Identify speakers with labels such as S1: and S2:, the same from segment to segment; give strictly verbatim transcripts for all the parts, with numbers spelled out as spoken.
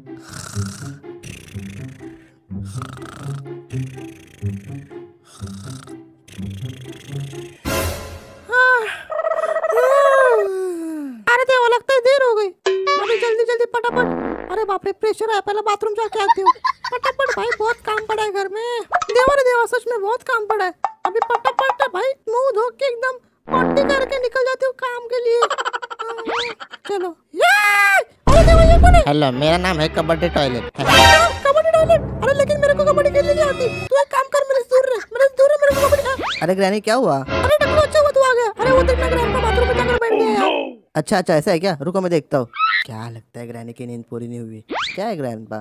S1: अरे देवा, लगता है देर हो गई। अरे जल्दी जल्दी फटाफट। अरे बाप रे, प्रेशर है, पहले बाथरूम जाके आती हूँ। फटाफट भाई, बहुत काम पड़ा है घर में। देवा रे देवा, सच में बहुत काम पड़ा है। अभी फटाफट भाई मुंह धो के एकदम पट्टी करके निकल जाती हूँ काम के लिए। चलो। अरे देवा, ये कौन है?
S2: हेलो, मेरा नाम है कबड्डी टॉयलेट।
S1: कबड्डी टॉयलेट? अरे लेकिन मेरे को कबड्डी खेलने नहीं आती। तू एक काम कर, मेरे से दूर रह, मेरे से दूर रह, मेरे को कबड्डी।
S2: अरे ग्रैनी, क्या हुआ?
S1: अरे टकलू, अच्छा हुआ तू आ गया। अरे वो देखना, ग्रैंडपा बाथरूम में जाकर बैठ गया यार।
S2: अच्छा अच्छा, ऐसा है क्या? रुको मैं देखता हूँ। क्या लगता है ग्रैनी की नींद पूरी नहीं हुई? क्या है ग्रैंडपा?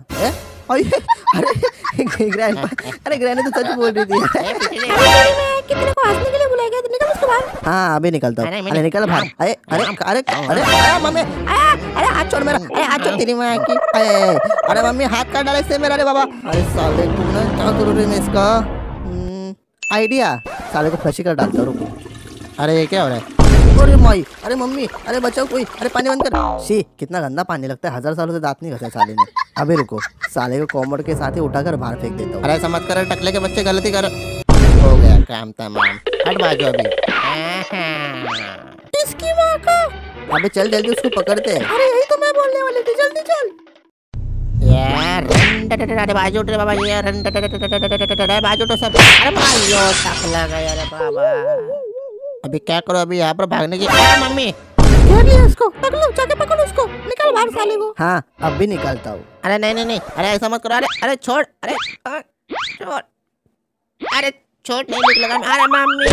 S2: अरे ग्रैंडपा, अरे ग्रैनी तो सच बोल रही थी।
S1: कितने को हंसने के लिए बुलाया गया? निकल उसके बाहर।
S2: हाँ, अभी निकलता हूँ। अरे निकल बाहर। अरे अरे अरे अरे अरे मम्मी, अरे हाथ छोड़ मेरा। अरे हाथ छोड़ तेरी माँ की। अरे मम्मी, हाथ काट डाले इससे मेरा। अरे बाबा, अरे साले तू ना, क्या जरूरी है इसका आइडिया? साले को फ्लशी कर डालता हूँ। रुको। अरे ये क्या हो रहा है? अरे माई, अरे मम्मी, अरे बचाओ कोई। अरे पानी बंद कर। शी, कितना गंदा पानी लगता है। हजार सालों से दांत नहीं घसा साले ने। अभी रुको, साले को कोमर के साथ ही उठाकर बाहर फेंक देता हूँ। अरे ऐसा मत कर, टकले के बच्चे गलती कर। हो गया काम तमाम। हट बाजू अभी।
S1: इसकी माँ का।
S2: अबे चल जल्दी, उसको पकड़ते हैं।
S1: अरे यही तो मैं बोलने वाली थी, जल्दी चल
S2: यार। अरे बाजू उठ रे बाबा, यार बाजू उठो सब। अरे मायो, टकला गया रे बाबा। अभी क्या करो? अभी यहाँ पर भागने की। मम्मी,
S1: घेर लिया इसको। टकलू, जाके पकड़ उसको, निकाल बाहर साले को।
S2: हाँ, अब भी निकालता हूँ। अरे नहीं नहीं नहीं, अरे ऐसा मत करो। अरे अरे छोड़, अरे छोड़, अरे छोड़, नहीं निकलेगा। अरे मम्मी,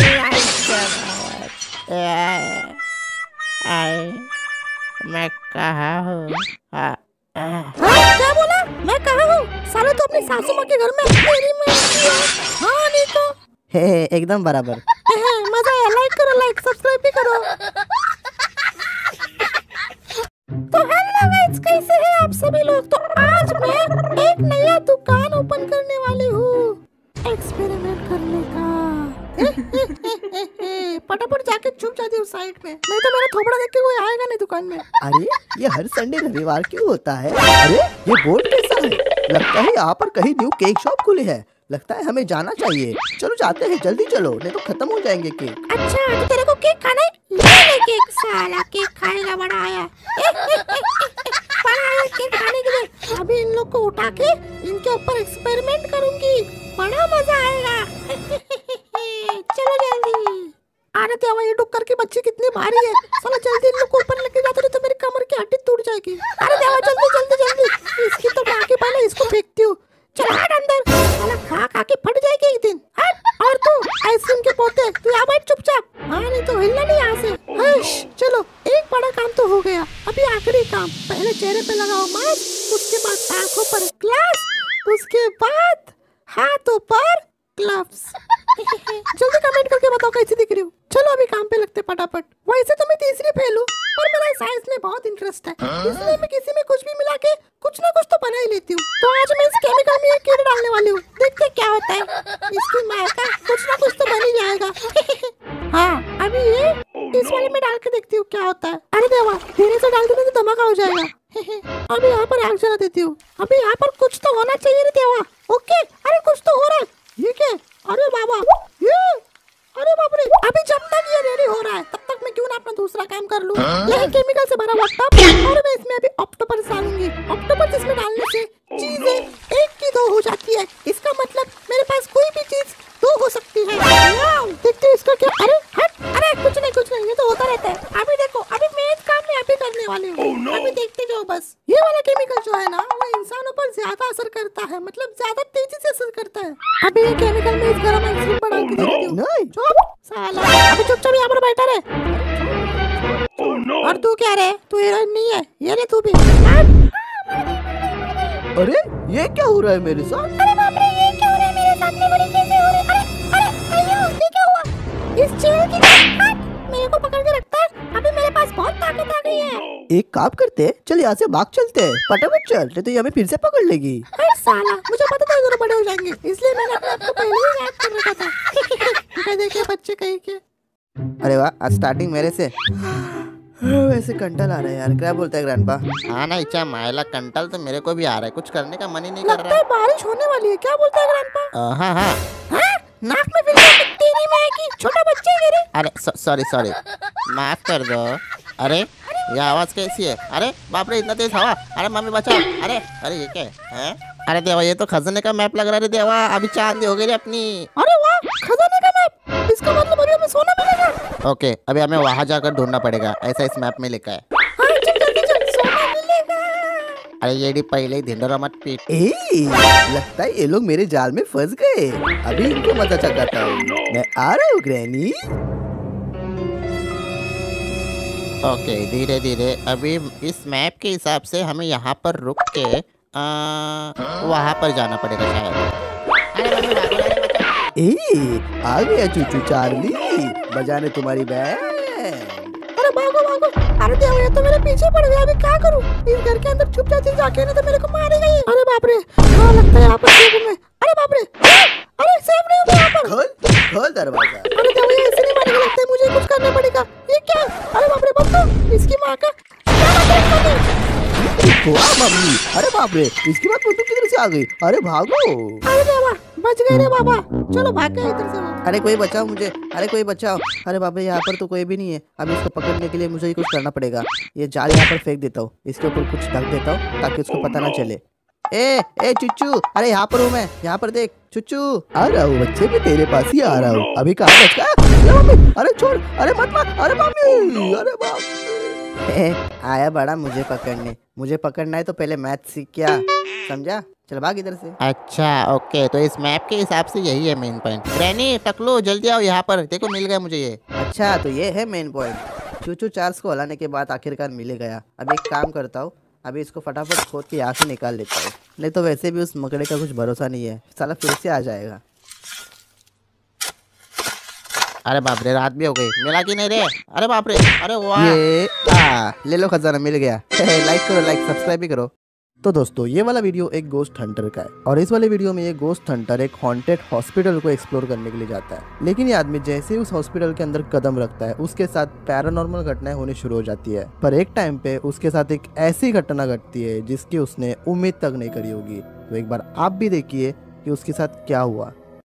S2: आई मैं कहाँ हूँ? हाँ,
S1: क्या बोला? मैं कहाँ हूँ? साले तो अपनी सासू माँ के घर में। मेरी माँ की। हाँ नहीं तो।
S2: हे एकदम बराबर।
S1: मजा आया। लाइक करो, लाइक सब्सक्राइब भी करो। तो हेलो गाइस, कैसे हैं आप सभी लोग? तो आज मैं एक नया दुकान ओपन करने वाली हूँ, एक्सपेरिमेंट करने का। फटाफट जाके छुप जाती हूँ साइड में, नहीं तो मेरा थोपड़ा देख के कोई आएगा नहीं दुकान में।
S2: अरे ये हर संडे रविवार क्यों होता है? अरे ये बोर्ड कैसा है? लगता है यहाँ पर कहीं न्यू केक शॉप खुली है। लगता है हमें जाना चाहिए। चलो जाते हैं, जल्दी चलो, नहीं तो खत्म हो जाएंगे केक।
S1: अच्छा, तो तेरे को केक खाना है? ले ले केक। साला केक खाएगा बड़ा आया। बड़ा आया केक खाने के लिए। अभी इन लोग को उठा के इनके ऊपर एक्सपेरिमेंट करूंगी, बड़ा मजा आएगा। चलो जल्दी। अरे देवा, ये डुक्कर की बच्ची कितनी भारी है। साला जल्दी इन लोग को ऊपर लेके जाते तो मेरी कमर की हड्डी टूट जाएगी। अरे देवा, जल्दी जल्दी जल्दी। इसकी तो माँ की पहले इसको फेंकती हूँ। चल हट अंदर। साला खा खा के फट जाएगी एक दिन। हट। और तू आइसक्रीम के पोते, तू यहाँ बैठ चुपचाप। हाँ नहीं तो हिलना नहीं यहाँ से। चलो, एक बड़ा काम तो हो गया। अभी आखिरी काम। पहले चेहरे पे लगाओ मास्क, उसके बाद आंखों पर ग्लास, उसके बाद हाथों पर ग्लव्स। जल्दी कमेंट करके बताओ कैसी दिख रही हूँ। चलो अभी काम पे लगते फटाफट। वैसे तो मैं तीसरी फेल हूँ, पर मेरा साइंस में बहुत इंटरेस्ट है, इसलिए मैं किसी में कुछ भी मिला के कुछ ना कुछ तो बना ही लेती हूँ। तो आज मैं इस केमिकल में एक कीड़ा डालने वाली हूँ, देखते क्या होता है। इसकी माँ का कुछ ना कुछ तो बन ही जाएगा। हाँ, अभी ये इस वाले में डाल के देखती हूँ क्या होता है। अरे देवा, धीरे से डाल दूंगी तो धमाका हो जाएगा। अभी यहाँ पर आग जला देती हूँ। अभी यहाँ पर कुछ तो होना चाहिए रे देवा। ओके, अरे कुछ तो हो रहा है। ये क्या? अरे बाबा, ये अरे बाप रे। अभी जब तक ये रेडी हो रहा है तब तक मैं क्यों ना अपना दूसरा काम कर लूं। ये केमिकल से भरा हुआ टब, और मैं इसमें अभी ऑक्टोपस डालूंगी। ऑक्टोपस इसमें डालने से चीजें एक की दो हो जाती है। इसका मतलब मेरे पास कोई भी चीज दो हो सकती है। देखते हैं इसका क्या। अरे हट, अरे कुछ नहीं कुछ नहीं, ये तो होता रहता है। अभी देखो, अभी मैं इस काम में अभी करने वाली हूँ। oh, no. अभी देखते जाओ बस। ये वाला केमिकल जो है ना, वो इंसानों पर ज्यादा असर करता है, मतलब ज्यादा तेजी से असर करता है। अभी ये केमिकल में इस गरम आइसक्रीम पर डाल के देखती हूँ। नहीं चुप साला, अभी चुपचाप यहाँ पर बैठा रहे। oh, no. और तू क्या रे? तू हीरोइन नहीं है, ये रे तू भी।
S2: अरे ये क्या हो रहा है मेरे साथ?
S1: अरे बाप रे, ये क्या हो रहा है मेरे साथ में? बड़ी कैसे हो रही? अरे अरे अयो, ये क्या हुआ? इस चेयर की हट, मेरे को पकड़ के रखता है। अभी मेरे पास बहुत ताकत आ गई है।
S2: एक काम करते, चल यहाँ से भाग चलते हैं। फटाफट चल, नहीं तो ये हमें फिर से पकड़ लेगी।
S1: अरे साला, मुझे पता था इधर बड़े हो जाएंगे, इसलिए मैंने अपने आप को पहले ही याद कर रखा था। देखिए बच्चे कहीं के।
S2: अरे वाह, आज स्टार्टिंग मेरे से। वैसे कंटल आ रहा है यार, क्या बोलता है ग्रैंडपा?
S3: हाँ ना इच्छा मायला कंटल तो मेरे को भी आ रहा है, कुछ करने का मन ही नहीं कर
S1: लगता
S3: रहा
S1: है बारिश होने वाली है, क्या बोलता है ग्रैंडपा?
S3: है। हाँ हाँ
S1: हाँ? नाक में फिल्टर तेरी माँ की, छोटा बच्चा है रे।
S3: अरे सॉरी सॉरी माफ कर दो। अरे ये आवाज कैसी है? अरे बाप रे इतना तेज हवा। अरे मम्मी बचाओ। अरे अरे ये क्या है हैं? अरे देवा ये तो खजाने का मैप लग रहा है रे देवा, अभी चांदी हो गई रे अपनी।
S1: अरे वाह, खजाने का मैप, इसका मतलब अभी हमें सोना मिलेगा।
S3: ओके अभी हमें वहां जाकर ढूंढना पड़ेगा, ऐसा इस मैप में लिखा है।
S1: हाँ चल जल्दी चल, सोना मिलेगा।
S3: अरे ये डी पहले ही ढिंडोरा मत पीट।
S2: ए, लगता है ये लोग मेरे जाल में फंस गए। अभी इनको मजा चकाता हूँ, मैं आ रहा हूँ ग्रैनी।
S3: ओके धीरे धीरे अभी इस मैप के हिसाब से हमें यहाँ पर रुक के आ, वहाँ पर जाना पड़ेगा शायद। अरे मम्मी भागो रे, बचाओ।
S2: ए, आ गया चूचू चार्ली, बजाने तुम्हारी बैंड।
S1: अरे भागो भागो। अरे देव ये तो मेरे पीछे पड़ गया, अभी क्या करूँ? इस घर के अंदर छुप जाती जाके, नहीं तो मेरे को मारेगा ये। अरे बाप रे, हाँ लगता है यहाँ पर सेफ में। अरे बाप रे, अरे सेफ नहीं हूँ यहाँ पर।
S2: खोल खोल दरवाजा।
S1: अरे देव ये ऐसे नहीं मारेगा, लगता है मुझे कुछ करना पड़ेगा। ये क्या? अरे बाप रे बंदो, इसकी माँ का
S2: वाह मम्मी, अरे बाप रे, इसके बाद तू किधर से आ गई? अरे भागो।
S1: अरे देवा बच गए रे बाबा, चलो भाग गए इधर से।
S2: अरे कोई बचाओ मुझे, अरे कोई बचाओ। अरे बाप रे यहाँ पर तो कोई भी नहीं है, अब इसको पकड़ने के लिए मुझे ही कुछ करना पड़ेगा। ये जाल यहाँ पर फेंक देता हूँ, इसके ऊपर कुछ ढक देता हूँ ताकि उसको पता ना चले। ए ए चुच्चू, अरे यहाँ पर हूँ मैं, यहाँ पर देख चुच्चू। आ रहा हूँ बच्चे, मैं तेरे पास ही आ रहा हूँ। अभी कहाँ बच गया? मम्मी अरे छोड़, अरे मत मार, अरे मम्मी, अरे बाप। ए, आया बड़ा मुझे पकड़ने, मुझे पकड़ना है तो पहले मैथ सीख क्या, समझा? चल भाग इधर से।
S3: अच्छा ओके तो इस मैप के हिसाब से यही है मेन पॉइंट। ग्रैनी टकलो जल्दी आओ यहाँ पर, देखो मिल गया मुझे ये।
S2: अच्छा तो ये है मेन पॉइंट। चूचू चार्ल्स को हलाने के बाद आखिरकार मिल गया। अब एक काम करता हूँ, अभी इसको फटाफट खोद के यहाँ से निकाल लेता हूँ, नहीं तो वैसे भी उस मकड़े का कुछ भरोसा नहीं है, साला फिर से आ जाएगा।
S3: अरे बाप रे रात भी हो गई, मिला कि नहीं रे? अरे बाप रे, अरे वाह।
S2: ये आ, ले लो खजाना मिल गया। लाइक करो, लाइक सब्सक्राइब भी करो। तो दोस्तों ये वाला वीडियो एक गोस्ट हंटर का है, और इस वाले वीडियो में ये गोस्ट हंटर एक हॉन्टेड हॉस्पिटल को एक्सप्लोर करने के लिए जाता है। लेकिन ये आदमी जैसे ही उस हॉस्पिटल के अंदर कदम रखता है, उसके साथ पैरानॉर्मल घटनाएं होनी शुरू हो जाती है। पर एक टाइम पे उसके साथ एक ऐसी घटना घटती है जिसकी उसने उम्मीद तक नहीं करी होगी। तो एक बार आप भी देखिए कि उसके साथ क्या हुआ।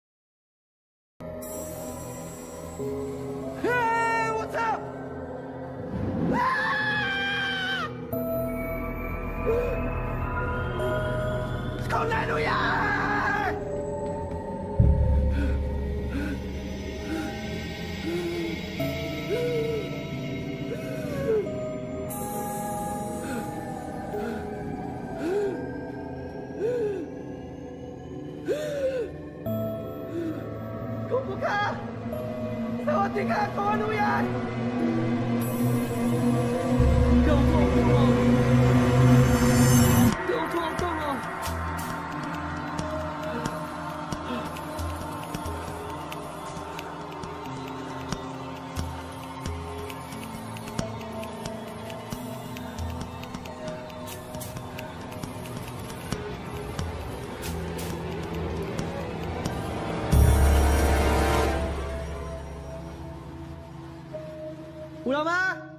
S4: Ulama!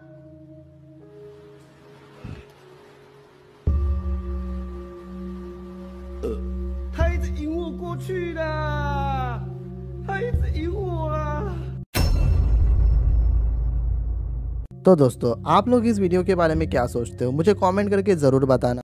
S4: 他一直引我过去的，他一直引我啊！
S2: तो दोस्तों आप लोग इस वीडियो के बारे में क्या सोचते हो, मुझे कमेंट करके ज़रूर बताना।